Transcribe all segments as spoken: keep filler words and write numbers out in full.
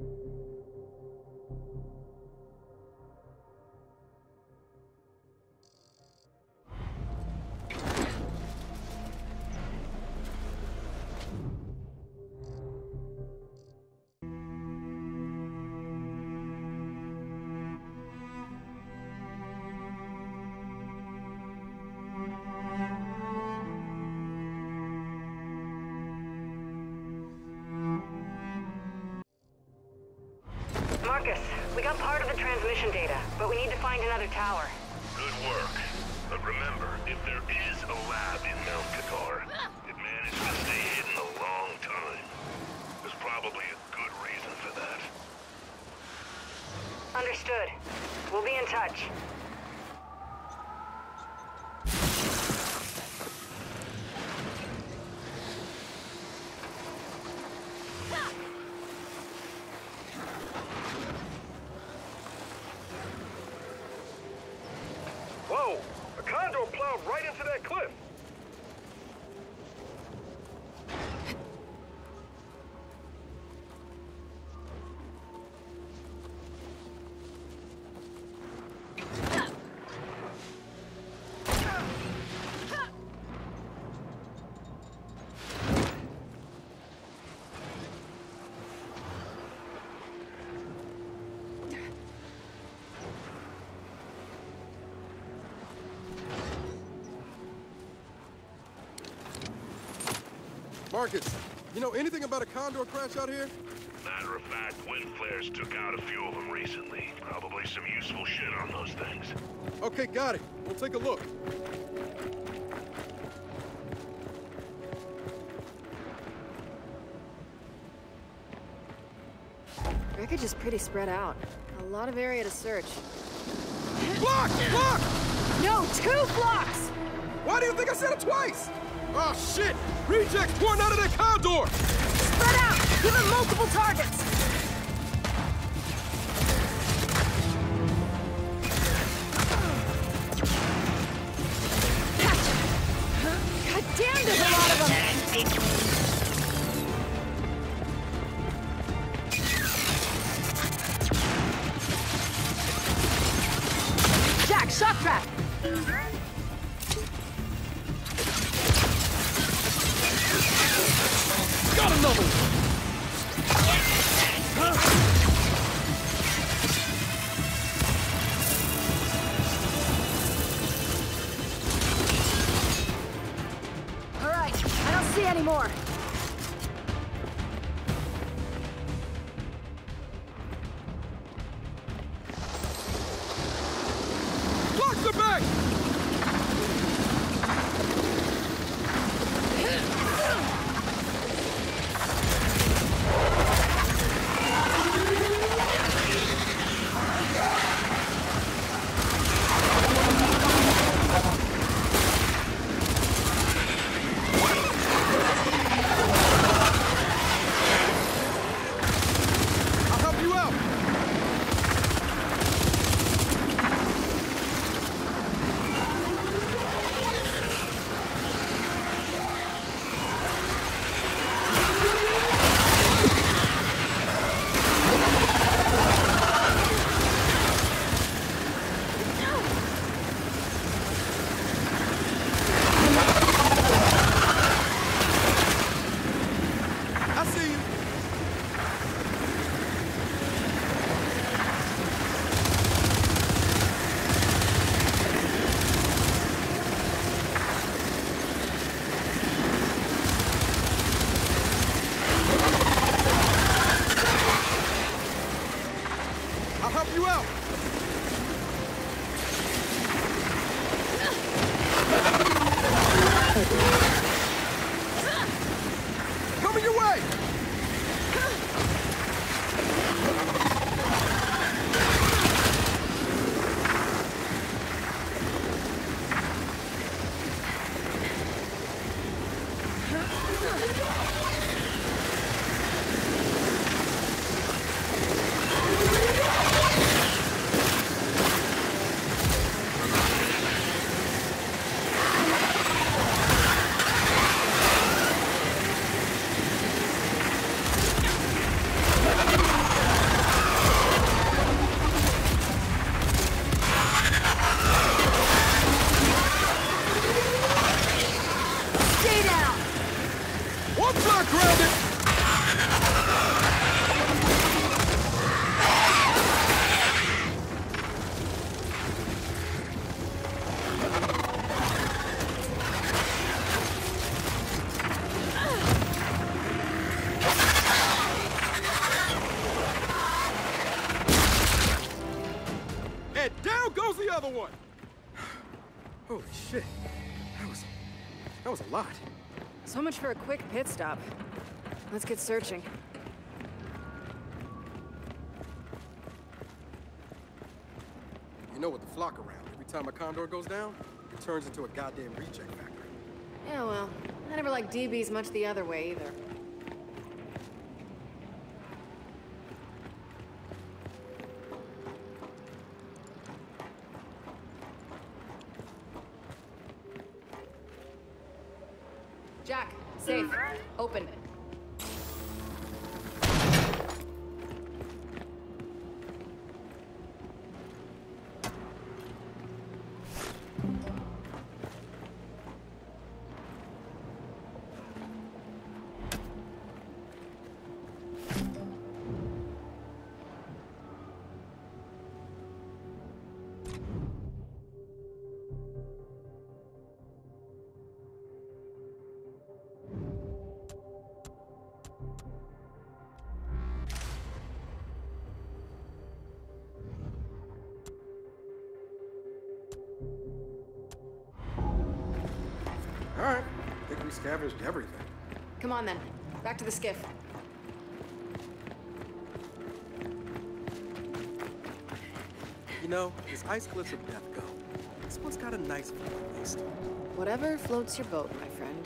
Marcus, we got part of the transmission data, but we need to find another tower. Good work. But remember, if there is a lab in Mount Qatar, it managed to stay hidden a long time. There's probably a good reason for that. Understood. We'll be in touch. Whoa! A condor plowed right into that cliff! Marcus, you know anything about a condor crash out here? Matter of fact, wind flares took out a few of them recently. Probably some useful shit on those things. Okay, got it. We'll take a look. Wreckage is pretty spread out. A lot of area to search. Block! Block! No, two blocks! Why do you think I said it twice? Oh, shit! Rejects pouring out of that condor! Spread out! Give him multiple targets! Gotcha! God damn, there's a lot of them! Jack, shock trap! Got another one! All right, I don't see any more. Blocks are back! down! One fly grounded! And down goes the other one! Holy shit. That was... that was a lot. So much for a quick pit stop. Let's get searching. You know, with the flock around, every time a condor goes down, it turns into a goddamn reject factory. Yeah, well, I never liked D Bs much the other way either. Jack, safe. Open it. All right, I think we scavenged everything. Come on then. Back to the skiff. You know, as ice cliffs of death go, this one's got a nice view at least. Whatever floats your boat, my friend.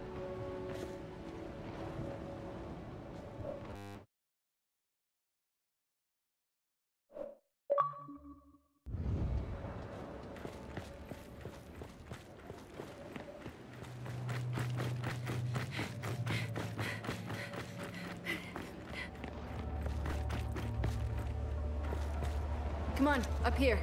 Come on, up here.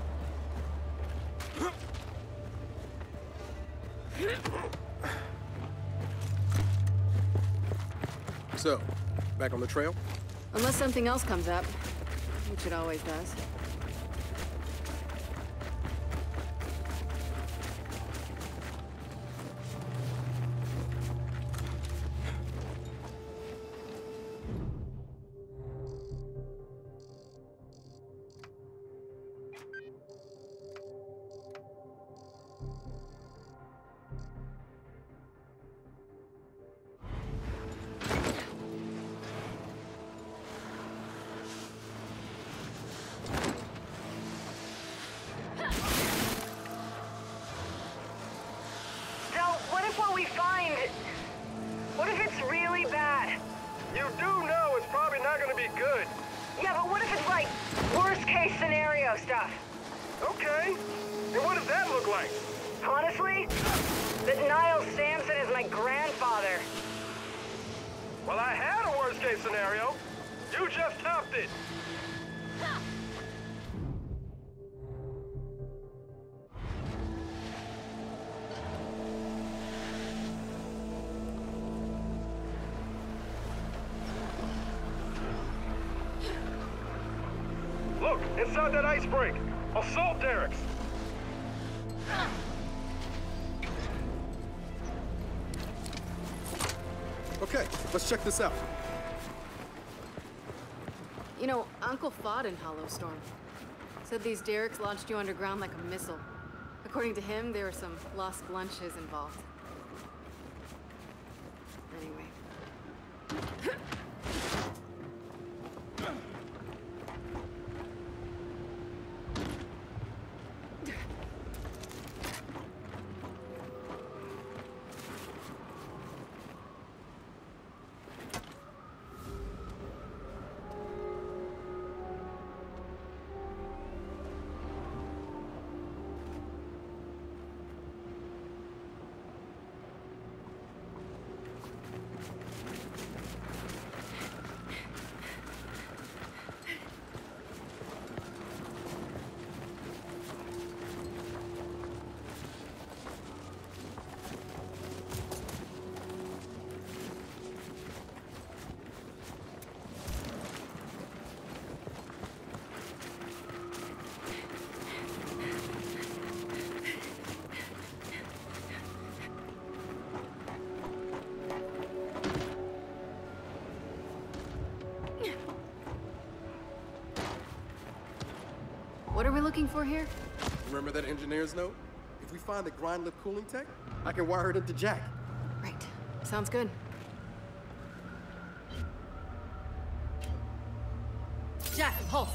So, back on the trail? Unless something else comes up, which it always does. What if it's really bad? You do know it's probably not gonna be good. Yeah, but what if it's like worst case scenario stuff? Okay. And what does that look like? Honestly, that Niall Sampson is my grandfather. Well, I had a worst case scenario. You just topped it. Look, inside that ice break. Assault derricks. Okay, let's check this out. You know, Uncle fought in Hollowstorm. Said these derricks launched you underground like a missile. According to him, there were some lost lunches involved. Anyway. looking for here? Remember that engineer's note? If we find the grind lift cooling tech, I can wire it into Jack. Right. Sounds good. Jack, pulse.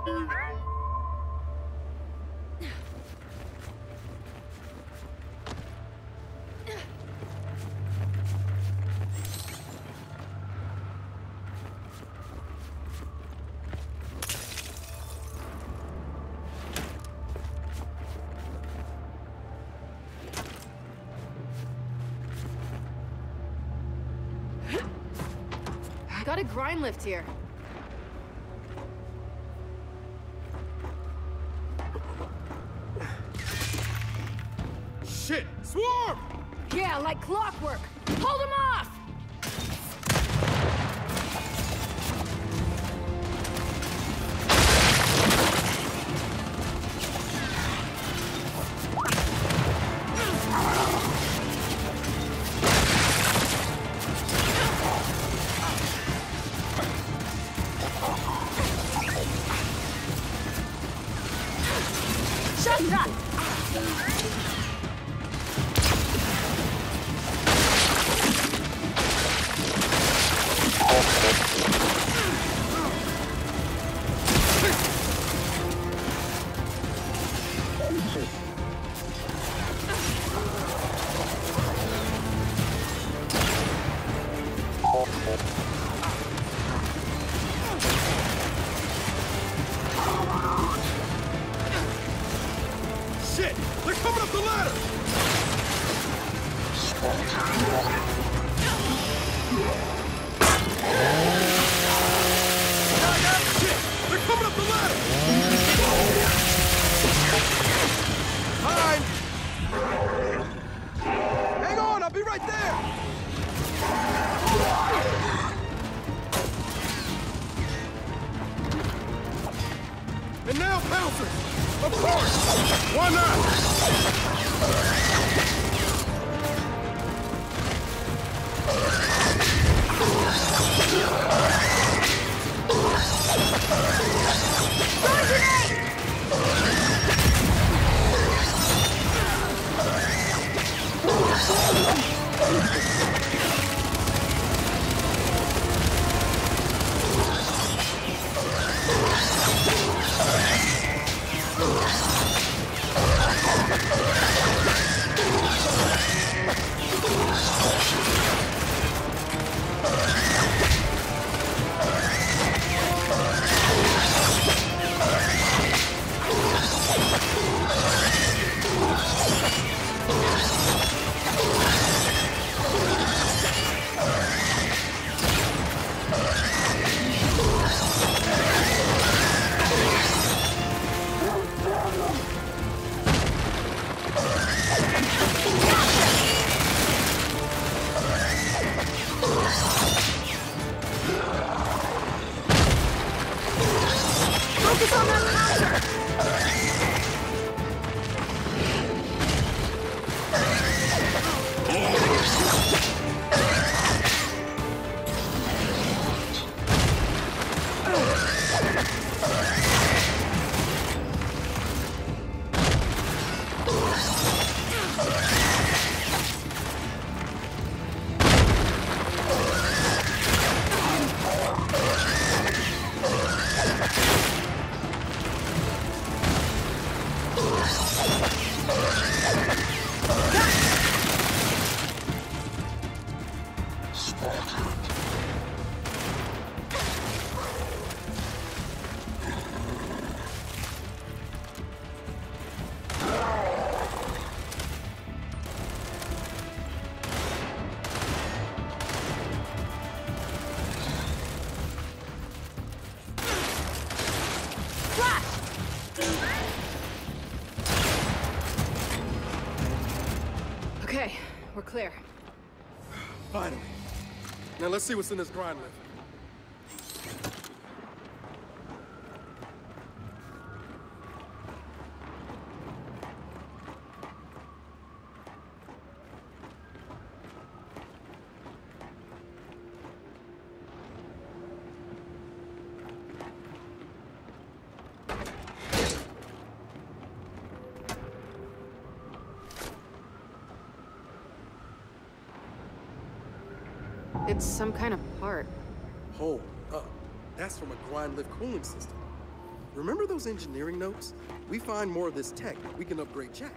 Got a grind lift here. Shit! Swarm! Yeah, like clockwork. Hold him off! Shut up! Shit! They're coming up the ladder! Shit! They're coming up the ladder! Fine! Hang on, I'll be right there! And now bouncers! Of course! Why not? Focus on that counter! Okay, we're clear. Finally. Now let's see what's in this grind lift. It's some kind of part. Hold up. That's from a grind lift cooling system. Remember those engineering notes? We find more of this tech, we can upgrade Jack.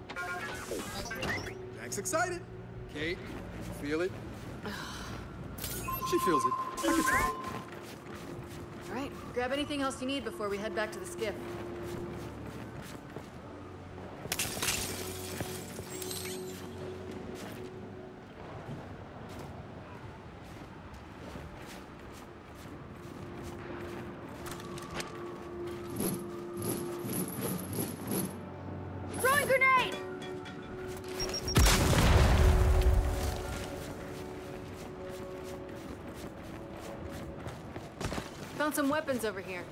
Jack's excited. Kate, feel it? She feels it. I can tell. All right, grab anything else you need before we head back to the skiff. Throwing grenade! Found some weapons over here.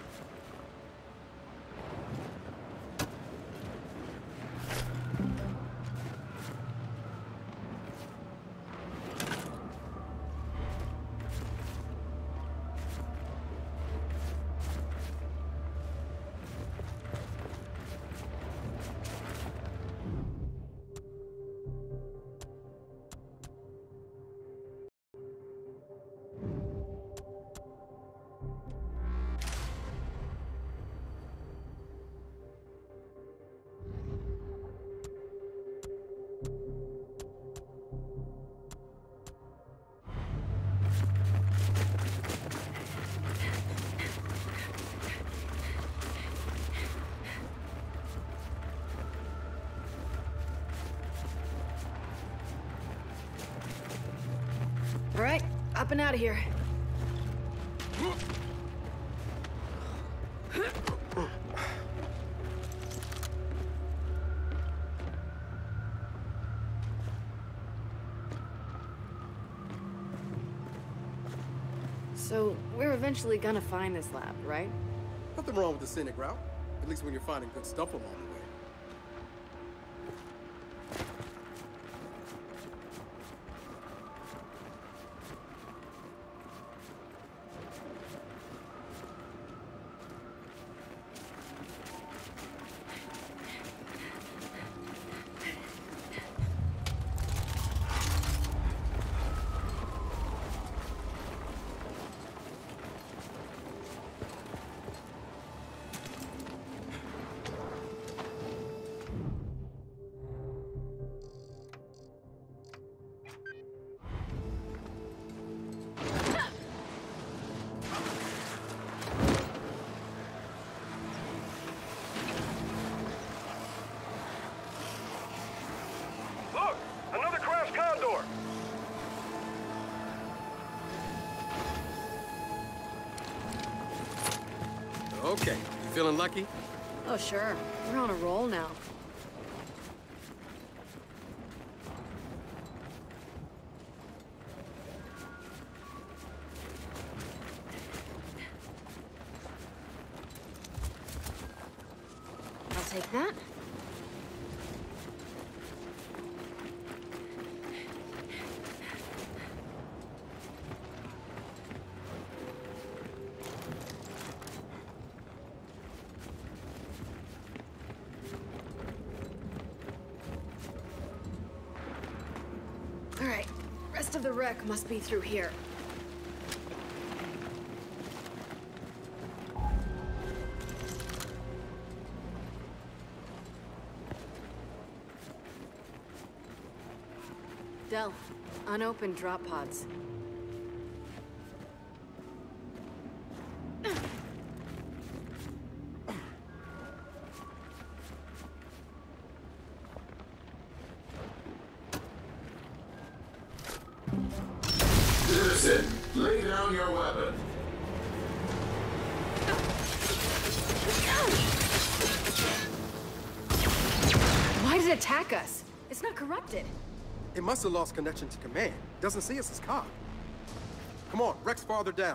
All right, up and out of here. So, we're eventually gonna find this lab, right? Nothing wrong with the scenic route. At least when you're finding good stuff along the way. Look! Another crashed condor! Okay, you feeling lucky? Oh, sure. We're on a roll now. I'll take that. All right, rest of the wreck must be through here. Del, unopened drop pods. Citizen, lay down your weapon. Why did it attack us? It's not corrupted. It must have lost connection to command. Doesn't see us as cop. Come on, Rex farther down.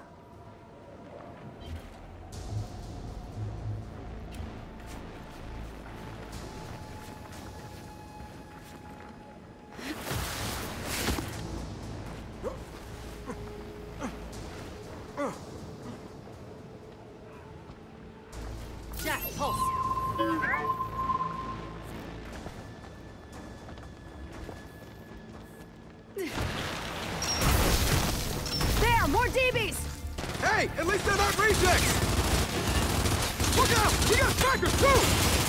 Jack, pulse. down! More D Bs! Hey, at least they're not rejects! Look out! We got trackers, too!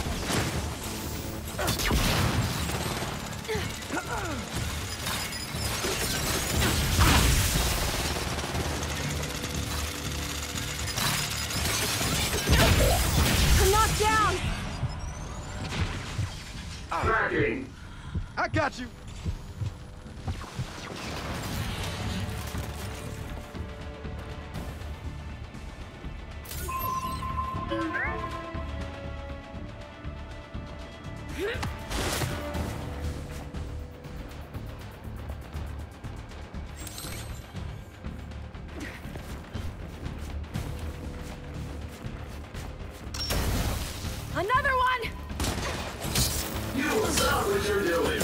I'm knocked down! Tracking. I got you! Another one! You will stop what you're doing.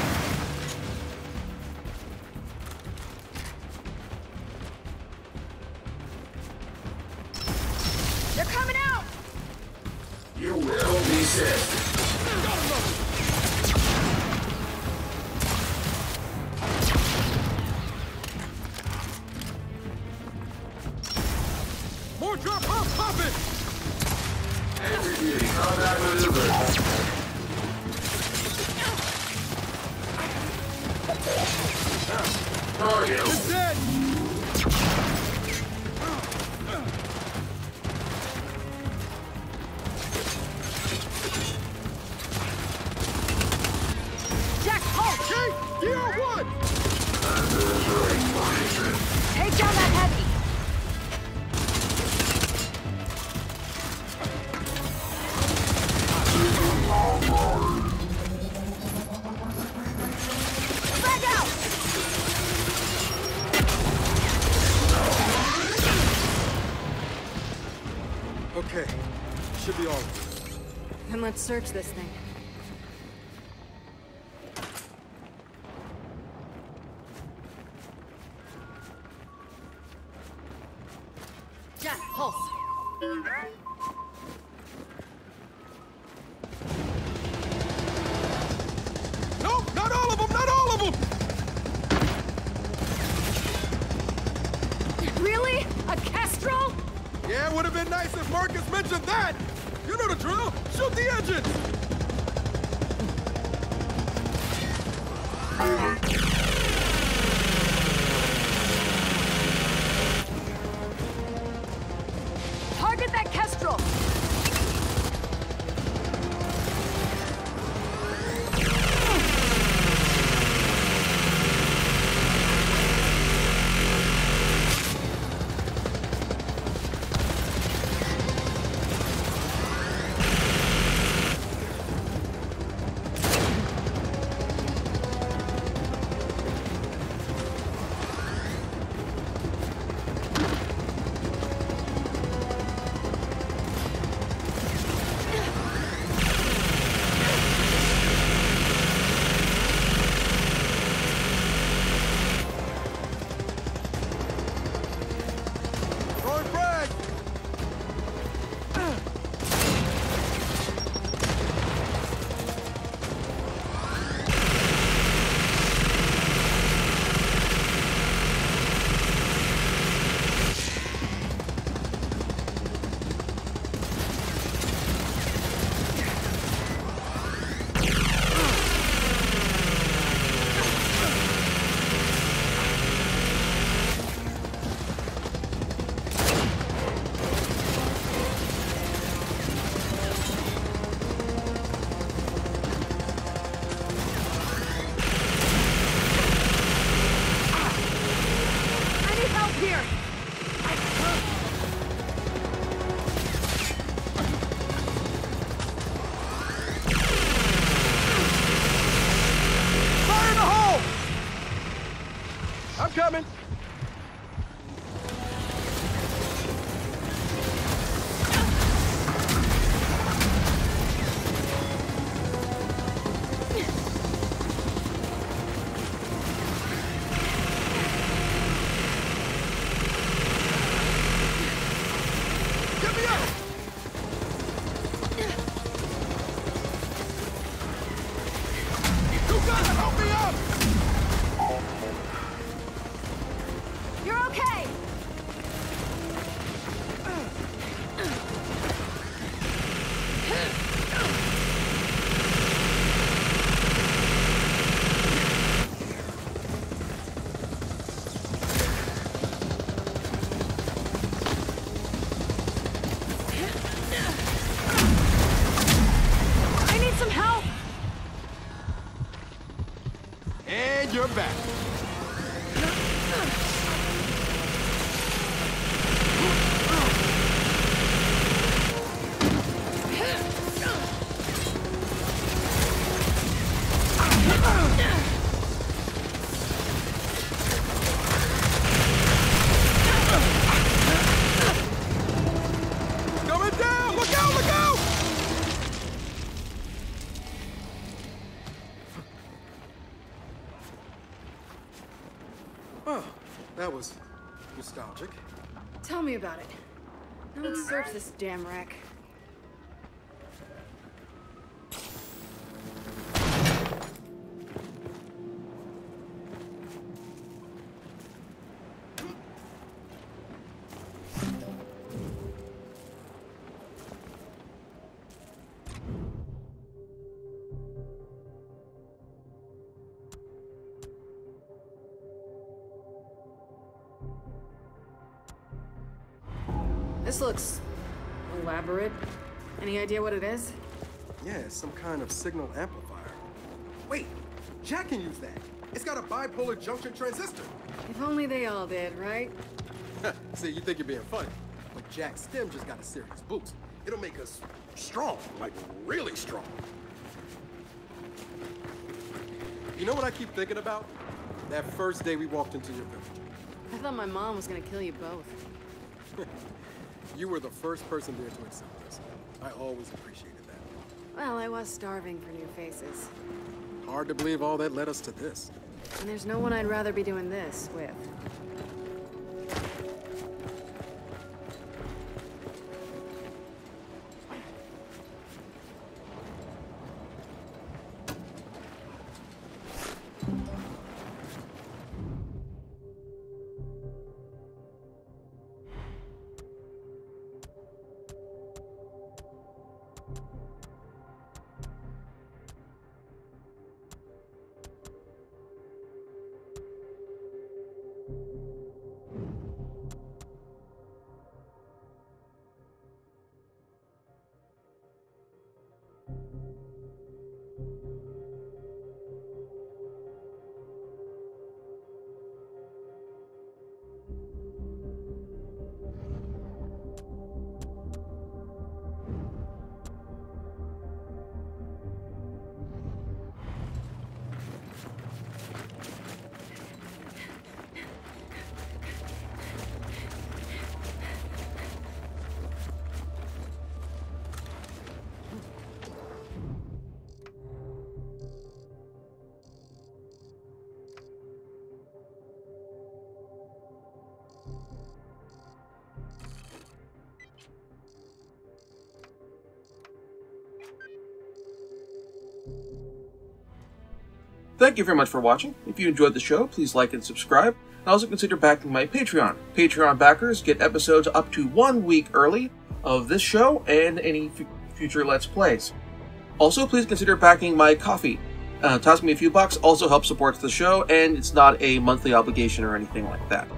They're coming out! You will be sick. More drop off, pop it! Executing combat maneuver. Target. It's dead! Jack, halt! Kait, you on one! Take down that heavy! Frag out! Okay, should be all. Then let's search this thing. Jack, pulse. No, not all of them, not all of them! Really? A Kestrel? Yeah, it would have been nice if Marcus mentioned that! You know the drill! Shoot the engine! Target that Kestrel! Throwing frag! I need help here! Fire in the hole! I'm coming! Get me up! You gotta help me up! your back. Going down! Look out! Look out! Oh, that was nostalgic. Tell me about it. Now let's search this damn wreck. This looks elaborate. Any idea what it is? Yeah, it's some kind of signal amplifier. Wait, Jack can use that. It's got a bipolar junction transistor. If only they all did, right? See, you think you're being funny, but Jack's stem just got a serious boost. It'll make us strong, like really strong. You know what I keep thinking about? That first day we walked into your village. I thought my mom was gonna kill you both. You were the first person there to accept us. I always appreciated that. Well, I was starving for new faces. Hard to believe all that led us to this. And there's no one I'd rather be doing this with. Thank you very much for watching. If you enjoyed the show, please like and subscribe. And also consider backing my Patreon. Patreon backers get episodes up to one week early of this show and any f future Let's Plays. Also, please consider backing my Ko-fi. Uh, toss me a few bucks also helps support the show, and it's not a monthly obligation or anything like that.